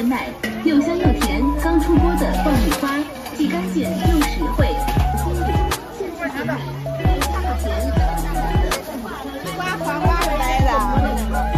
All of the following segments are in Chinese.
奶，又香又甜，刚出锅的爆米花，既干净又实惠。现做甜奶，又甜刮黄瓜来的。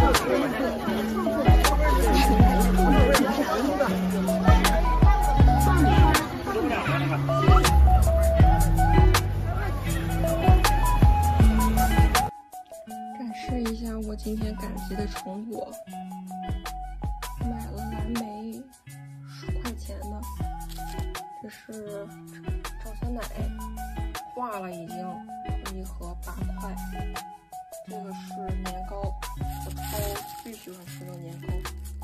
展示一下我今天赶集的成果，买了蓝莓10块钱的，这是炒酸奶，化了已经，一盒8块。这个是年糕，我超最喜欢吃的年糕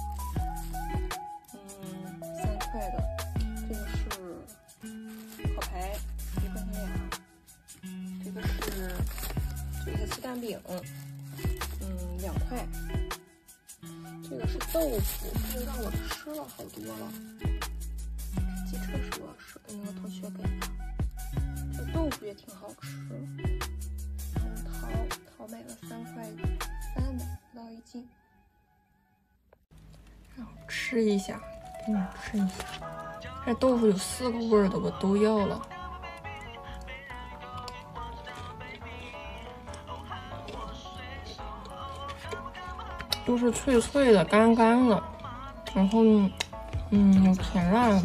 ，3块的。这个是烤排，1块钱俩。这个是韭菜鸡蛋饼，2块。这个是豆腐，这个让我吃了好多了。机车是我是跟那个同学给的，这豆腐也挺好吃。桃买了3块3的，不到1斤。然后吃一下，给你们吃一下。这豆腐有4个味儿的，我都要了。都是脆脆的、干干的，然后有甜辣，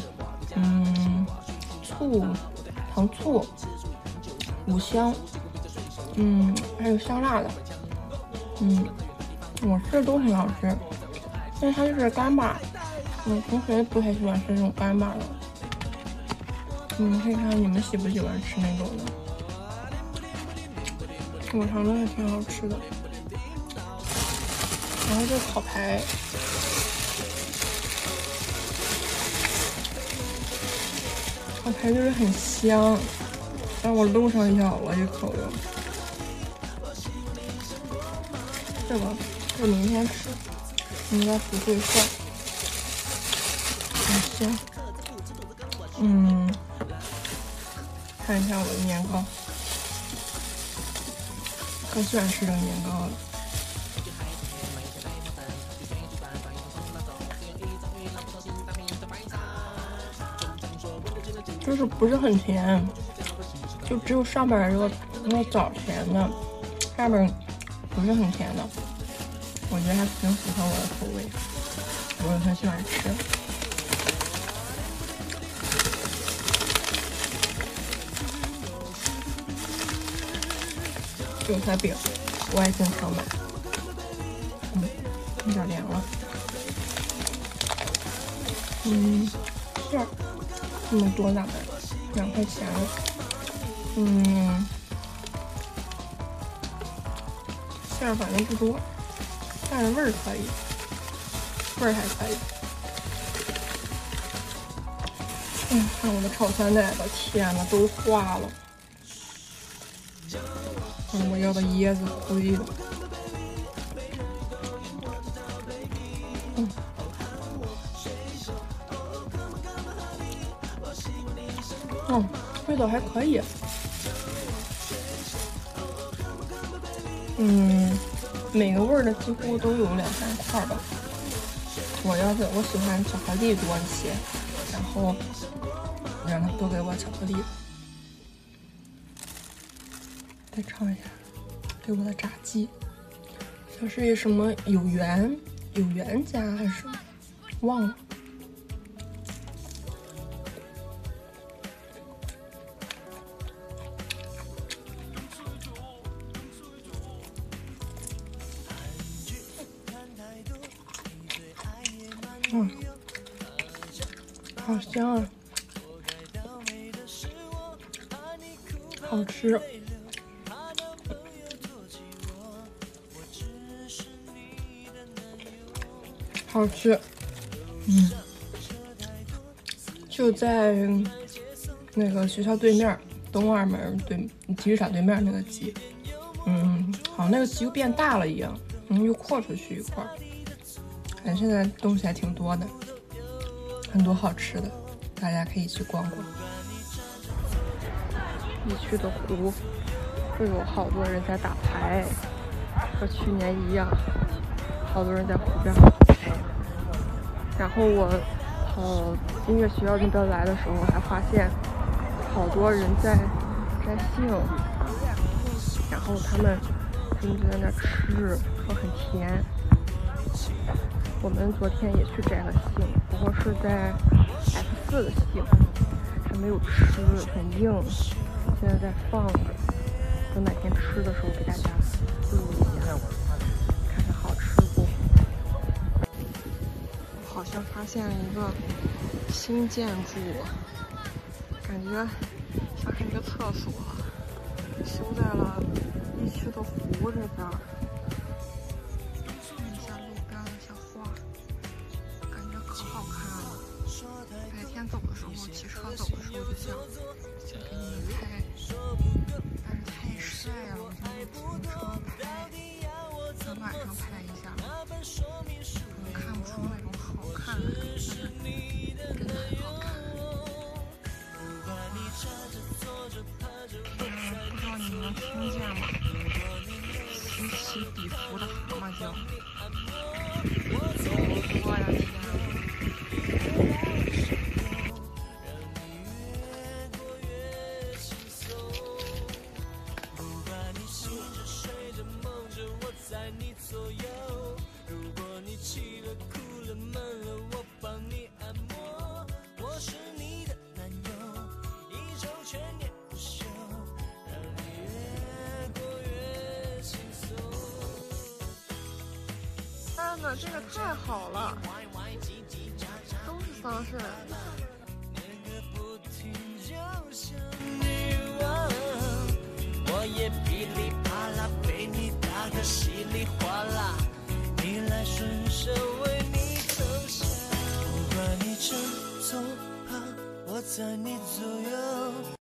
醋、糖醋、五香，还有香辣的，我吃的都挺好吃，但是它就是干巴，我同学不太喜欢吃这种干巴的，你们可以看看你们喜不喜欢吃那种的，我尝着还挺好吃的。然后这烤排，烤排就是很香，让我路上咬了一口哟。这个明天吃，应该不会坏，很香。看一下我的年糕，可喜欢吃这个年糕了。就是不是很甜，就只有上边这个那个枣甜的，下边不是很甜的，我觉得还挺符合我的口味，我也很喜欢吃。韭菜饼我也经常买，有点凉了。馅儿这么多大概2块钱了，馅儿反正不多，但是味儿可以，味儿还可以。看我的炒酸奶吧，天呐，都化了。我要的椰子灰的。味道还可以。每个味儿的几乎都有2-3块吧。我喜欢巧克力多一些，然后让他多给我巧克力。再尝一下，给我的炸鸡，它是什么有缘家还是什么，忘了。好香啊，好吃。好吃，就在那个学校对面，东二门体育场对面那个鸡，好像那个鸡又变大了一样，又扩出去一块儿。反正现在东西还挺多的，很多好吃的，大家可以去逛逛。一去的湖，会有好多人在打牌，和去年一样，好多人在湖边打牌。 然后我跑音乐学校那边来的时候，还发现好多人在摘杏，然后他们就在那吃，说很甜。我们昨天也去摘了杏，不过是在 F4的杏，还没有吃，很硬，现在在放着，等哪天吃的时候给大家录一下，看看好吃不。好像发现了一个新建筑，感觉像是一个厕所，修在了一区的湖这边。看一下路边的小花，感觉可好看了。白天走的时候，骑车走的时候就想给你们拍，但是太晒了，我就用停车拍。等晚上拍一下，可能看不出那种好看，但是真的很好看。不知道你们能听见吗？此起彼伏的蛤蟆叫，好多呀！天啊！天哪，这个太好了，都是桑葚。我也噼里啪啦被你打个稀里哗啦，逆来顺受为你投降。不管你正左旁，我在你左右。